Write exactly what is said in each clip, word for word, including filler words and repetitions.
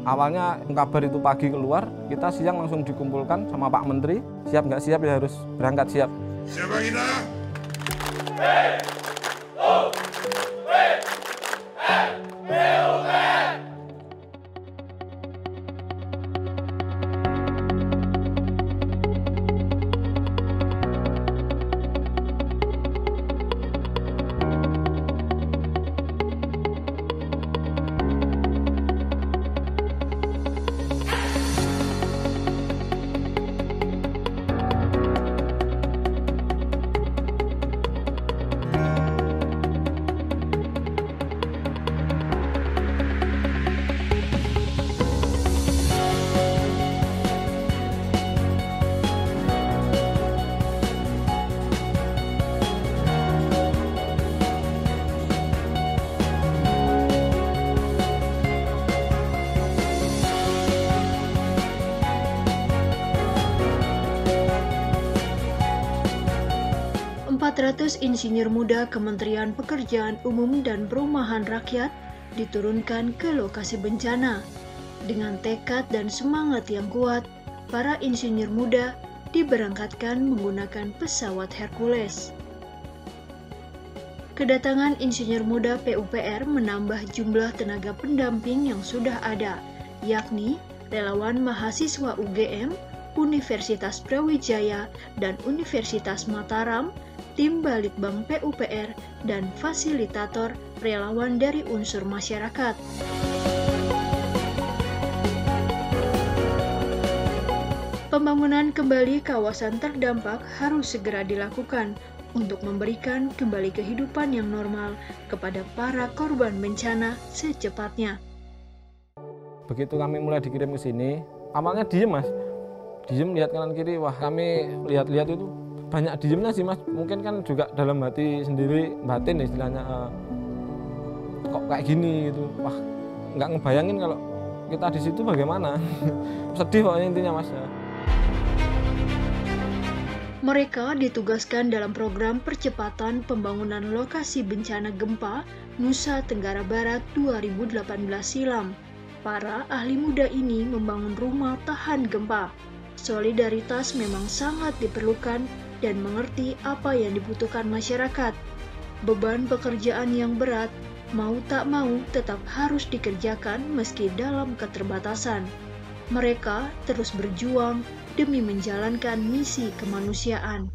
Awalnya kabar itu pagi keluar, kita siang langsung dikumpulkan sama Pak Menteri. Siap nggak siap ya harus berangkat siap. Siapa kita? empat ratus insinyur muda Kementerian Pekerjaan Umum dan Perumahan Rakyat diturunkan ke lokasi bencana. Dengan tekad dan semangat yang kuat, para insinyur muda diberangkatkan menggunakan pesawat Hercules. Kedatangan insinyur muda P U P R menambah jumlah tenaga pendamping yang sudah ada, yakni relawan mahasiswa U G M, Universitas Brawijaya, dan Universitas Mataram, tim Balitbang P U P R, dan fasilitator relawan dari unsur masyarakat. Pembangunan kembali kawasan terdampak harus segera dilakukan untuk memberikan kembali kehidupan yang normal kepada para korban bencana secepatnya. Begitu kami mulai dikirim ke sini, awalnya diem mas, diem lihat kanan kiri, wah kami lihat-lihat itu banyak diemnya sih mas, mungkin kan juga dalam hati sendiri batin istilahnya, uh, kok kayak gini gitu, wah nggak ngebayangin kalau kita di situ bagaimana, sedih pokoknya intinya mas. Mereka ditugaskan dalam program percepatan pembangunan lokasi bencana gempa Nusa Tenggara Barat dua ribu delapan belas silam. Para ahli muda ini membangun rumah tahan gempa. Solidaritas memang sangat diperlukan dan mengerti apa yang dibutuhkan masyarakat. Beban pekerjaan yang berat, mau tak mau tetap harus dikerjakan meski dalam keterbatasan. Mereka terus berjuang demi menjalankan misi kemanusiaan.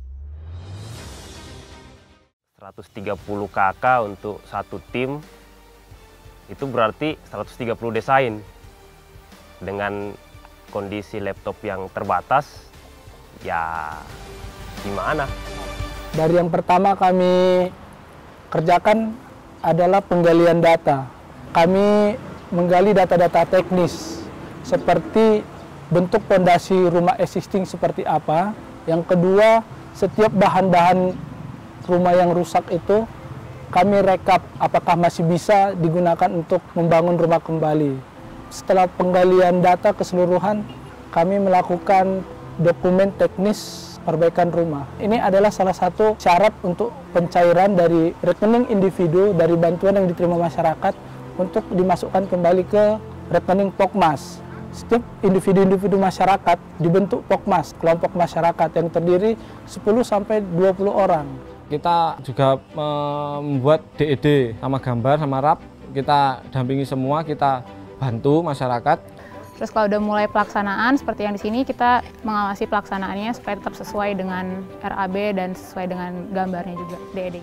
seratus tiga puluh kakak untuk satu tim, itu berarti seratus tiga puluh desain. Dengan kondisi laptop yang terbatas, ya gimana? Dari yang pertama kami kerjakan adalah penggalian data. Kami menggali data-data teknis seperti bentuk fondasi rumah existing seperti apa. Yang kedua, setiap bahan-bahan rumah yang rusak itu kami rekap apakah masih bisa digunakan untuk membangun rumah kembali. Setelah penggalian data keseluruhan, kami melakukan dokumen teknis perbaikan rumah. Ini adalah salah satu syarat untuk pencairan dari rekening individu dari bantuan yang diterima masyarakat untuk dimasukkan kembali ke rekening Pokmas. Setiap individu-individu masyarakat dibentuk Pokmas, kelompok masyarakat yang terdiri sepuluh sampai dua puluh orang. Kita juga membuat D E D sama gambar sama rap, kita dampingi semua, kita bantu masyarakat. Terus kalau udah mulai pelaksanaan seperti yang di sini, kita mengawasi pelaksanaannya supaya tetap sesuai dengan R A B dan sesuai dengan gambarnya juga D E D.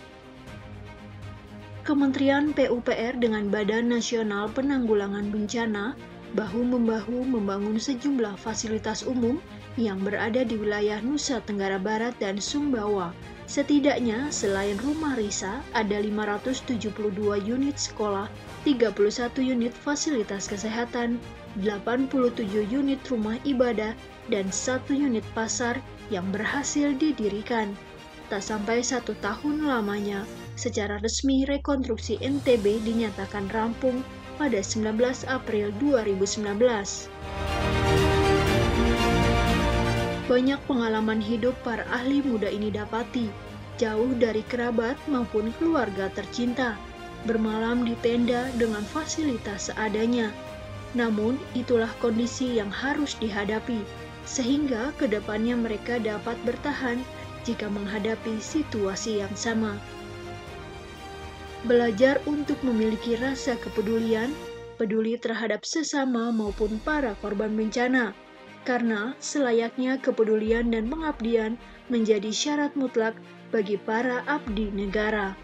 Kementerian P U P R dengan Badan Nasional Penanggulangan Bencana bahu-membahu membangun sejumlah fasilitas umum yang berada di wilayah Nusa Tenggara Barat dan Sumbawa. Setidaknya selain rumah Risa, ada lima ratus tujuh puluh dua unit sekolah, tiga puluh satu unit fasilitas kesehatan, delapan puluh tujuh unit rumah ibadah, dan satu unit pasar yang berhasil didirikan. Tak sampai satu tahun lamanya, secara resmi rekonstruksi N T B dinyatakan rampung pada sembilan belas April dua ribu sembilan belas. Banyak pengalaman hidup para ahli muda ini dapati, jauh dari kerabat maupun keluarga tercinta, bermalam di tenda dengan fasilitas seadanya. Namun, itulah kondisi yang harus dihadapi, sehingga kedepannya mereka dapat bertahan jika menghadapi situasi yang sama. Belajar untuk memiliki rasa kepedulian, peduli terhadap sesama maupun para korban bencana, karena selayaknya kepedulian dan pengabdian menjadi syarat mutlak bagi para abdi negara.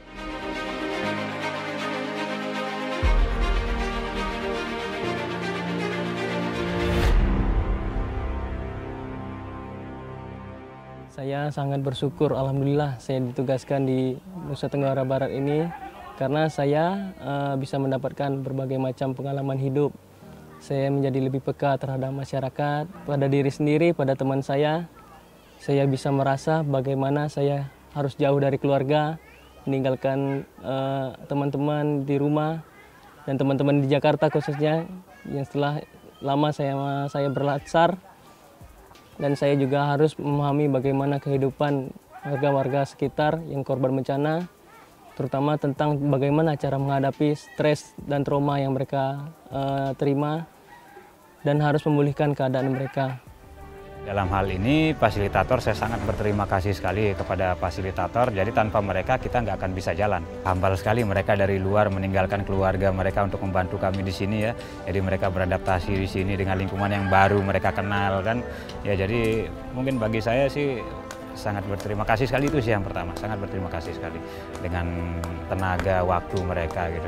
Saya sangat bersyukur, alhamdulillah saya ditugaskan di Nusa Tenggara Barat ini karena saya uh, bisa mendapatkan berbagai macam pengalaman hidup. Saya menjadi lebih peka terhadap masyarakat, pada diri sendiri, pada teman saya. Saya bisa merasa bagaimana saya harus jauh dari keluarga, meninggalkan teman-teman uh, di rumah dan teman-teman di Jakarta khususnya yang setelah lama saya saya berlatsar. Dan saya juga harus memahami bagaimana kehidupan warga-warga sekitar yang korban bencana, terutama tentang bagaimana cara menghadapi stres dan trauma yang mereka uh, terima dan harus memulihkan keadaan mereka. Dalam hal ini fasilitator saya sangat berterima kasih sekali kepada fasilitator, jadi tanpa mereka kita nggak akan bisa jalan. Hambal sekali mereka dari luar meninggalkan keluarga mereka untuk membantu kami di sini ya. Jadi mereka beradaptasi di sini dengan lingkungan yang baru mereka kenal kan. Ya jadi mungkin bagi saya sih sangat berterima kasih sekali, itu sih yang pertama, sangat berterima kasih sekali dengan tenaga waktu mereka gitu.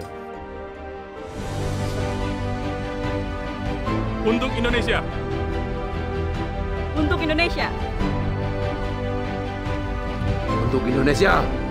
Untuk Indonesia. Untuk Indonesia. Untuk Indonesia.